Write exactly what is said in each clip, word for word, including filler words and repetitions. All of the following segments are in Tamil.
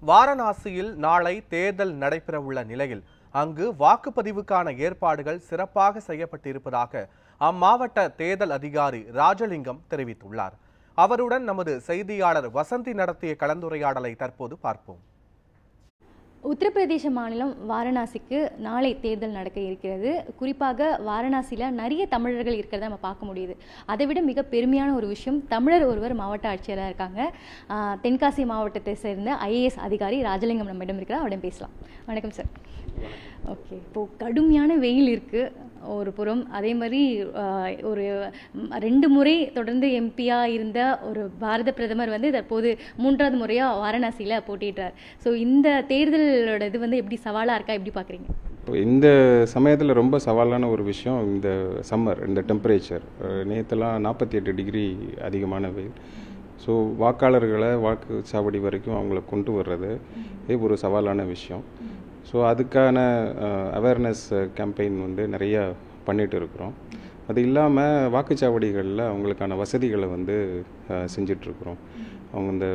வாரணாசியில் நாளை தேர்தல் நடைபெறவுள்ள நிலையில் அங்கு வாக்குப்பதிவுக்கான ஏற்பாடுகள் சிறப்பாக செய்யப்பட்டிருப்பதாக அம்மாவட்ட தேர்தல் அதிகாரி ராஜலிங்கம் தெரிவித்துள்ளார். அவருடன் நமது செய்தியாளர் வசந்தி நடத்திய கலந்துரையாடலை தற்போது பார்ப்போம். உத்தரப்பிரதேச மாநிலம் வாரணாசிக்கு நாளை தேர்தல் நடக்க இருக்கிறது. குறிப்பாக வாரணாசியில் நிறைய தமிழர்கள் இருக்கிறத நம்ம பார்க்க முடியுது. அதை விட மிக பெருமையான ஒரு விஷயம், தமிழர் ஒருவர் மாவட்ட ஆட்சியராக இருக்காங்க. தென்காசி மாவட்டத்தை சேர்ந்த ஐஏஎஸ் அதிகாரி ராஜலிங்கம் நம்மிடம் இருக்கிறார். அவரிடம் பேசலாம். வணக்கம் சார். ஓகே, இப்போது கடுமையான வெயில் இருக்குது ஒரு புறம், அதே மாதிரி ஒரு ரெண்டு முறை தொடர்ந்து எம்பியாக இருந்த ஒரு பாரத பிரதமர் வந்து தற்போது மூன்றாவது முறையாக வாரணாசியில் போட்டிடுறார். ஸோ இந்த தேர்தலோட இது வந்து எப்படி சவாலாக இருக்கா, எப்படி பார்க்குறீங்க? இந்த சமயத்தில் ரொம்ப சவாலான ஒரு விஷயம் இந்த சம்மர், இந்த டெம்பரேச்சர். நேற்றுலாம் நாற்பத்தி எட்டு டிகிரி அதிகமான வெயில். ஸோ வாக்காளர்களை வாக்குச்சாவடி வரைக்கும் அவங்கள கொண்டு வர்றது இது ஒரு சவாலான விஷயம். ஸோ அதுக்கான அவேர்னஸ் கேம்பெயின் வந்து நிறையா பண்ணிகிட்டு இருக்கிறோம். அது இல்லாமல் வாக்குச்சாவடிகளில் அவங்களுக்கான வசதிகளை வந்து செஞ்சிட்ருக்குறோம். அவங்க இந்த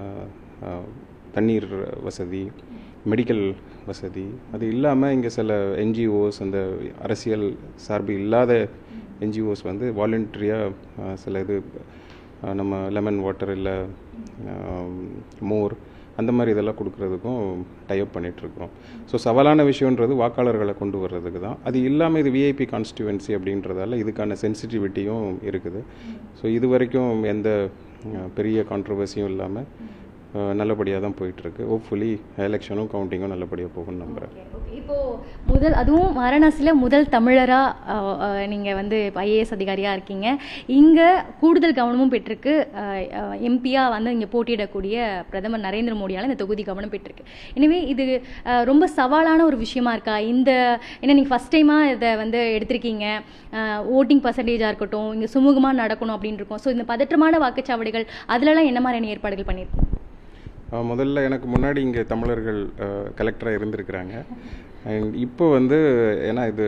தண்ணீர் வசதி, மெடிக்கல் வசதி, அது இல்லாமல் இங்கே சில என்ஜிஓஸ், அந்த அரசியல் சார்பு இல்லாத என்ஜிஓஸ் வந்து வாலண்டரியாக சில இது நம்ம லெமன் வாட்டர் இல்லை மோர் அந்த மாதிரி இதெல்லாம் கொடுக்கறதுக்கும் டைப் பண்ணிகிட்ருக்குறோம். ஸோ சவாலான விஷயன்றது வாக்காளர்களை கொண்டு வர்றதுக்கு தான். அது இல்லாமல் இது விஐபி கான்ஸ்டியூவன்சி அப்படின்றதால இதுக்கான சென்சிட்டிவிட்டியும் இருக்குது. ஸோ இது வரைக்கும் எந்த பெரிய கான்ட்ரவர்சியும் இல்லாமல் நல்லபடியாக தான் போயிட்டுருக்கு. ஹோப்ஃபுல்லி எலெக்ஷனும் கவுண்டிங்கும் நல்லபடியாக போகும்னு நம்புகிறேன். இப்போது முதல், அதுவும் வாரணாசியில் முதல் தமிழராக நீங்கள் வந்து ஐஏஎஸ் அதிகாரியாக இருக்கீங்க. இங்கே கூடுதல் கவனமும் பெற்றிருக்கு. எம்பியாக வந்து இங்கே போட்டியிடக்கூடிய பிரதமர் நரேந்திர மோடியால் இந்த தொகுதி கவனம் பெற்றிருக்கு. எனவே இது ரொம்ப சவாலான ஒரு விஷயமா இருக்கா? இந்த ஏன்னா நீங்கள் ஃபஸ்ட் டைமாக இதை வந்து எடுத்திருக்கீங்க, ஓட்டிங் பர்சன்டேஜாக இருக்கட்டும், இங்கே சுமூகமாக நடக்கணும் அப்படின்னு இருக்கும். ஸோ இந்த பதற்றமான வாக்குச்சாவடிகள் அதிலலாம் என்ன மாதிரியான ஏற்பாடுகள் பண்ணியிருக்கோம்? முதல்ல எனக்கு முன்னாடி இங்கே தமிழர்கள் கலெக்டராக இருந்திருக்கிறாங்க. அண்ட் இப்போ வந்து ஏன்னா இது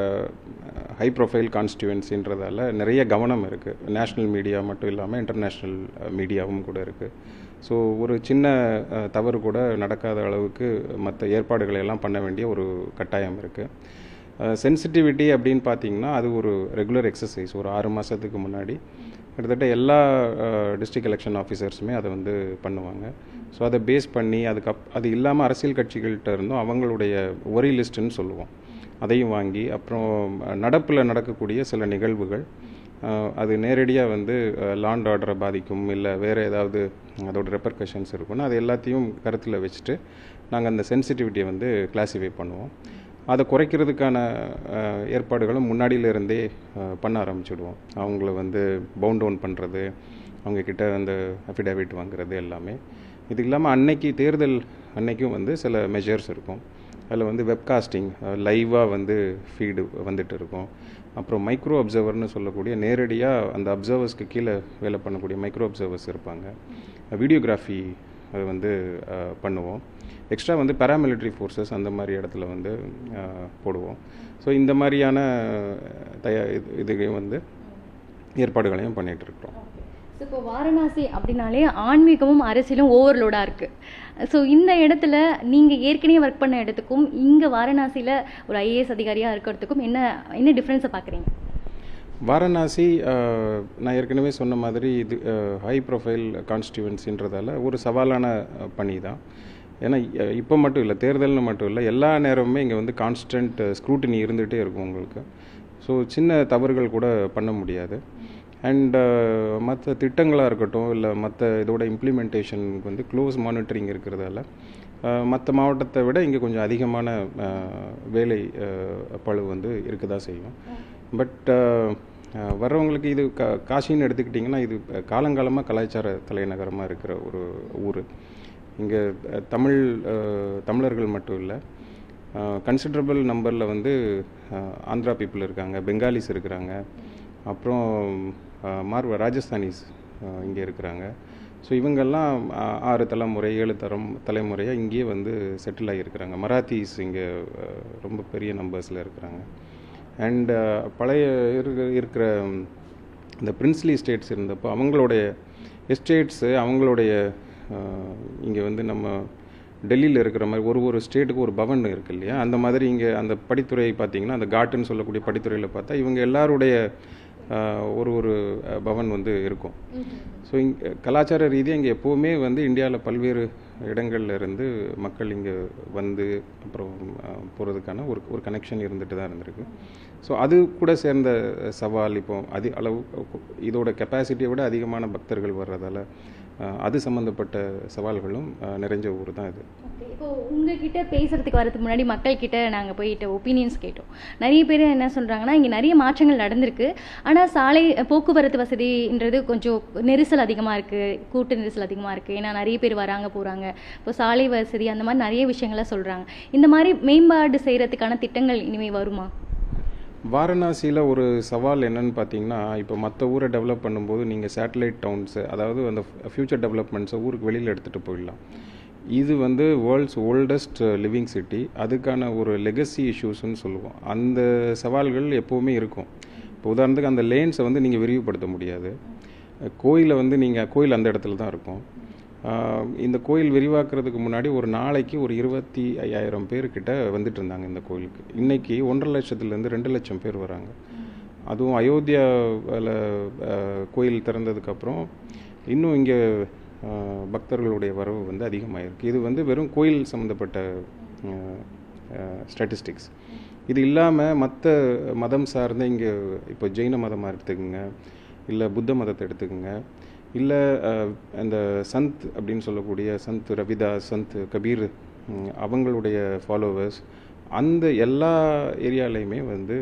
ஹை ப்ரொஃபைல் கான்ஸ்டியூவன்சின்றதால நிறைய கவனம் இருக்குது. நேஷ்னல் மீடியா மட்டும் இல்லாமல் இன்டர்நேஷ்னல் மீடியாவும் கூட இருக்குது. ஸோ ஒரு சின்ன தவறு கூட நடக்காத அளவுக்கு மற்ற ஏற்பாடுகளை எல்லாம் பண்ண வேண்டிய ஒரு கட்டாயம் இருக்குது. சென்சிட்டிவிட்டி அப்படின்னு பார்த்தீங்கன்னா அது ஒரு ரெகுலர் எக்ஸசைஸ். ஒரு ஆறு மாதத்துக்கு முன்னாடி கிட்டத்தட்ட எல்லா டிஸ்ட்ரிக்ட் எலெக்ஷன் ஆஃபீஸர்ஸுமே அதை வந்து பண்ணுவாங்க. ஸோ அதை பேஸ் பண்ணி அதுக்கு அப் அது இல்லாமல் அரசியல் கட்சிகள்கிட்ட இருந்தும் அவங்களுடைய ஒரே லிஸ்ட்டுன்னு சொல்லுவோம், அதையும் வாங்கி அப்புறம் நடப்பில் நடக்கக்கூடிய சில நிகழ்வுகள் அது நேரடியாக வந்து லாண்ட் ஆர்டரை பாதிக்கும் இல்லை வேறு ஏதாவது அதோட ரெப்பர்கஷன்ஸ் இருக்குன்னா அது எல்லாத்தையும் கருத்தில் வச்சுட்டு நாங்கள் அந்த சென்சிட்டிவிட்டியை வந்து கிளாஸிஃபை பண்ணுவோம். அதை குறைக்கிறதுக்கான ஏற்பாடுகளும் முன்னாடியிலேருந்தே பண்ண ஆரம்பிச்சுடுவோம். அவங்கள வந்து பவுண்ட் டவுன் பண்ணுறது, அவங்கக்கிட்ட அந்த அஃபிடேவிட் வாங்குறது எல்லாமே. இது இல்லாமல் அன்னைக்கு தேர்தல் அன்னைக்கும் வந்து சில மெஷர்ஸ் இருக்கும். அதில் வந்து வெப்காஸ்டிங் லைவாக வந்து ஃபீடு வந்துட்டு இருக்கும். அப்புறம் மைக்ரோ அப்சர்வர்னு சொல்லக்கூடிய நேரடியாக அந்த அப்சர்வர்ஸ்க்கு கீழே வேலை பண்ணக்கூடிய மைக்ரோ அப்சர்வர்ஸ் இருப்பாங்க. வீடியோகிராஃபி அது வந்து பண்ணுவோம். எக்ஸ்ட்ரா வந்து பேராமிலிட்ரி ஃபோர்ஸஸ் அந்த மாதிரி இடத்துல வந்து போடுவோம். ஸோ இந்த மாதிரியான தயா இதுகையும் வந்து ஏற்பாடுகளையும் பண்ணிகிட்ருக்குறோம். ஸோ இப்போ வாரணாசி அப்படின்னாலே ஆன்மீகமும் அரசியலும் ஓவர்லோடாக இருக்குது. ஸோ இந்த இடத்துல நீங்கள் ஏற்கனவே ஒர்க் பண்ண இடத்துக்கும் இங்கே வாரணாசியில் ஒரு ஐஏஎஸ் அதிகாரியாக இருக்கிறதுக்கும் என்ன என்ன டிஃப்ரென்ஸை பார்க்குறீங்க? வாரணாசி நான் ஏற்கனவே சொன்ன மாதிரி இது ஹை ப்ரொஃபைல் கான்ஸ்டியூவன்சின்றதால ஒரு சவாலான பணி தான். ஏன்னா இப்போ மட்டும் இல்லை, தேர்தல்னு மட்டும் இல்லை, எல்லா நேரமுமே இங்கே வந்து கான்ஸ்டன்ட் ஸ்க்ரூட்டினி இருந்துகிட்டே இருக்கும் உங்களுக்கு. ஸோ சின்ன தவறுகள் கூட பண்ண முடியாது. அண்ட் மற்ற திட்டங்களாக இருக்கட்டும் இல்லை மற்ற இதோட இம்ப்ளிமெண்டேஷனுக்கு வந்து க்ளோஸ் மானிட்டரிங் இருக்கிறதால மற்ற மாவட்டத்தை விட இங்கே கொஞ்சம் அதிகமான வேலை பளு வந்து இருக்க தான் செய்யும். பட் வர்றவங்களுக்கு இது கா காசின்னு எடுத்துக்கிட்டிங்கன்னா இது காலங்காலமாக கலாச்சார தலைநகரமாக இருக்கிற ஒரு ஊர். இங்கே தமிழ் தமிழர்கள் மட்டும் இல்லை, கன்சிடரபிள் நம்பரில் வந்து ஆந்திரா பீப்புள் இருக்காங்க, பெங்காலிஸ் இருக்கிறாங்க, அப்புறம் மார்வ ராஜஸ்தானிஸ் இங்கே இருக்கிறாங்க. ஸோ இவங்கெல்லாம் ஆறு தலைமுறை ஏழு தரம் தலைமுறையாக இங்கேயே வந்து செட்டில் ஆகியிருக்கிறாங்க. மராத்திஸ் இங்கே ரொம்ப பெரிய நம்பர்ஸில் இருக்கிறாங்க. அண்டு பழைய இருக்கிற இந்த பிரின்ஸ்லி ஸ்டேட்ஸ் இருந்தப்போ அவங்களுடைய எஸ்டேட்ஸு அவங்களுடைய இங்கே வந்து நம்ம டெல்லியில் இருக்கிற மாதிரி ஒரு ஒரு ஸ்டேட்டுக்கு ஒரு பவன் இருக்குது இல்லையா, அந்த மாதிரி இங்கே அந்த படித்துறை பார்த்தீங்கன்னா அந்த காட்டுன்னு சொல்லக்கூடிய படித்துறையில் பார்த்தா இவங்க எல்லாருடைய ஒரு ஒரு பவன் வந்து இருக்கும். ஸோ இங்கே கலாச்சார ரீதியாக இங்கே எப்போவுமே வந்து இந்தியாவில் பல்வேறு இடங்கள்ல இருந்து மக்கள் இங்கே வந்து அப்புறம் போகிறதுக்கான ஒரு ஒரு கனெக்ஷன் இருந்துட்டு தான் இருந்திருக்கு. ஸோ அது கூட சேர்ந்த சவால் இப்போ அதி அளவு இதோட கெப்பாசிட்டியை விட அதிகமான பக்தர்கள் வர்றதால அது சம்மந்தப்பட்ட சவால்களும் நிறைஞ்ச ஊர் தான் இது. இப்போ உங்ககிட்ட பேசுறதுக்கு வரதுக்கு முன்னாடி மக்கள் கிட்ட நாங்கள் போயிட்டு ஒப்பீனியன்ஸ் கேட்டோம். நிறைய பேர் என்ன சொல்றாங்கன்னா, இங்கே நிறைய மாற்றங்கள் நடந்திருக்கு, ஆனால் சாலை போக்குவரத்து வசதின்றது கொஞ்சம் நெரிசல் அதிகமாக இருக்கு, கூட்ட நெரிசல் அதிகமாக இருக்கு, ஏன்னா நிறைய பேர் வராங்க போறாங்க, இப்போ சாலை வசதி அந்த மாதிரி நிறைய விஷயங்களை சொல்றாங்க. இந்த மாதிரி மேம்பாடு செய்யறதுக்கான திட்டங்கள் இனிமே வருமா? வாரணாசியில் ஒரு சவால் என்னன்னு பார்த்தீங்கன்னா, இப்போ மற்ற ஊரை டெவலப் பண்ணும்போது நீங்கள் சேட்டலைட் டவுன்ஸு, அதாவது அந்த ஃப்யூச்சர் டெவலப்மெண்ட்ஸை ஊருக்கு வெளியில் எடுத்துகிட்டு போயிடலாம். இது வந்து வேர்ல்ட்ஸ் ஓல்டஸ்ட் லிவிங் சிட்டி, அதுக்கான ஒரு லெகசி இஷ்யூஸ்ன்னு சொல்லுவோம். அந்த சவால்கள் எப்போவுமே இருக்கும். இப்போ உதாரணத்துக்கு அந்த லேன்ஸை வந்து நீங்கள் விரிவுபடுத்த முடியாது. கோயிலை வந்து நீங்கள் கோயில் அந்த இடத்துல தான் இருக்கும். இந்த கோயில் விரிவாக்குறதுக்கு முன்னாடி ஒரு நாளைக்கு ஒரு இருபத்தி ஐயாயிரம் பேர்கிட்ட வந்துட்டு இருந்தாங்க இந்த கோயிலுக்கு. இன்றைக்கி ஒன்றரை லட்சத்துலேருந்து ரெண்டு லட்சம் பேர் வராங்க. அதுவும் அயோத்தியாவில் கோயில் திறந்ததுக்கப்புறம் இன்னும் இங்கே பக்தர்களுடைய வரவு வந்து அதிகமாகிருக்கு. இது வந்து வெறும் கோயில் சம்மந்தப்பட்ட ஸ்டாட்டிஸ்டிக்ஸ். இது இல்லாமல் மற்ற மதம் சார்ந்த இங்கே இப்போ ஜெயின மதமாக எடுத்துக்கோங்க, இல்லை புத்த மதத்தை எடுத்துக்கோங்க, இல்லை அந்த சந்த் அப்படின்னு சொல்லக்கூடிய சந்த் ரவிதாஸ், சந்த் கபீர், அவங்களுடைய ஃபாலோவர்ஸ், அந்த எல்லா ஏரியாலையுமே வந்து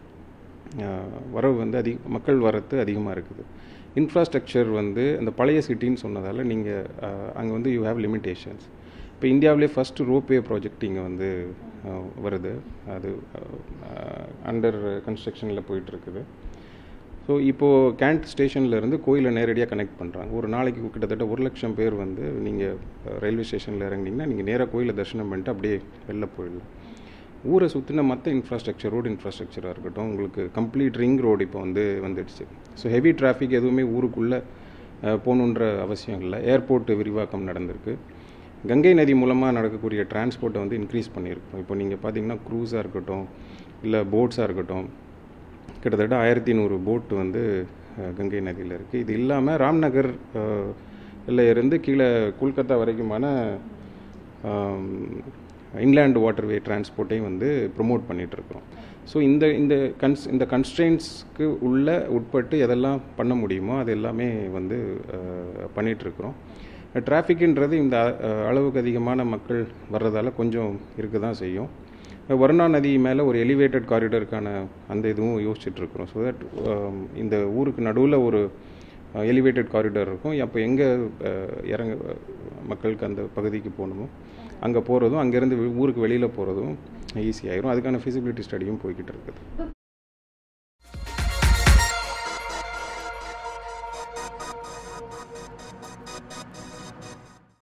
வரவு வந்து அதிக மக்கள் வரத்து அதிகமாக இருக்குது. இன்ஃப்ராஸ்ட்ரக்சர் வந்து அந்த பழைய சிட்டின்னு சொன்னதால் நீங்கள் அங்கே வந்து யூ ஹேவ் லிமிட்டேஷன்ஸ். இப்போ இந்தியாவிலே ஃபஸ்ட்டு ரோப்வே ப்ராஜெக்ட் இங்கே வந்து வருது, அது அண்டர் கன்ஸ்ட்ரக்ஷனில் போயிட்டுருக்குது. ஸோ இப்போது கேண்ட் ஸ்டேஷன்லேருந்து கோயிலை நேரடியாக கனெக்ட் பண்ணுறாங்க. ஒரு நாளைக்கு கிட்டத்தட்ட ஒரு லட்சம் பேர் வந்து நீங்கள் ரயில்வே ஸ்டேஷனில் இறங்கினீங்கன்னா நீங்கள் நேராக கோயிலை தரிசனம் பண்ணிட்டு அப்படியே வெளில போயிடலாம். ஊரை சுற்றின மற்ற இன்ஃப்ராஸ்ட்ரக்சர், ரோடு இன்ஃப்ராஸ்ட்ரக்சராக இருக்கட்டும், உங்களுக்கு கம்ப்ளீட் ரிங் ரோடு இப்போ வந்து வந்துடுச்சு. ஸோ ஹெவி டிராஃபிக் எதுவுமே ஊருக்குள்ளே போகணுன்ற அவசியம் இல்லை. ஏர்போர்ட் விரிவாக்கம் நடந்திருக்கு. கங்கை நதி மூலமாக நடக்கக்கூடிய டிரான்ஸ்போர்ட்டை வந்து இன்க்ரீஸ் பண்ணியிருக்கோம். இப்போ நீங்கள் பார்த்தீங்கன்னா க்ரூஸாக இருக்கட்டும், இல்லை போட்ஸாக இருக்கட்டும், கிட்டத்தட்ட ஆயிரத்தி நூறு போட்டு வந்து கங்கை நதியில் இருக்குது. இது இல்லாமல் ராம்நகர் இல்லை இருந்து கீழே கொல்கத்தா வரைக்குமான இன்லேண்ட் வாட்டர்வே டிரான்ஸ்போர்ட்டையும் வந்து ப்ரொமோட் பண்ணிகிட்ருக்குறோம். ஸோ இந்த இந்த கன்ஸ் இந்த கன்ஸ்ட்ரெயின்ஸ்க்கு உள்ள உட்பட்டு எதெல்லாம் பண்ண முடியுமோ அது எல்லாமே வந்து பண்ணிகிட்ருக்குறோம். டிராஃபிக்குன்றது இந்த அளவுக்கு அதிகமான மக்கள் வர்றதால கொஞ்சம் இருக்க தான் செய்யும். வருணா நதி மேலே ஒரு எலிவேட்டட் காரிடருக்கான அந்த இதுவும் யோசிச்சுட்ருக்குறோம். ஸோ தட் இந்த ஊருக்கு நடுவில் ஒரு எலிவேட்டட் காரிடர் இருக்கும். அப்போ எங்கே இறங்க மக்களுக்கு அந்த பகுதிக்கு போகணுமோ அங்கே போகிறதும், அங்கேருந்து ஊருக்கு வெளியில் போகிறதும் ஈஸியாகிடும். அதுக்கான ஃபிசிபிலிட்டி ஸ்டடியும் போய்கிட்டு இருக்குது.